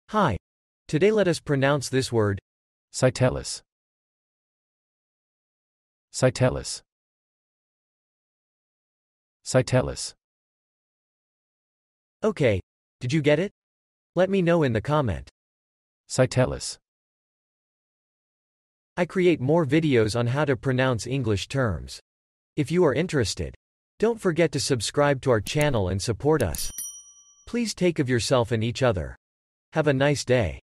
Hi. Today let us pronounce this word. Citellus. Citellus. Citellus. Okay. Did you get it? Let me know in the comment. Citellus. I create more videos on how to pronounce English terms. If you are interested, don't forget to subscribe to our channel and support us. Please take of yourself and each other. Have a nice day.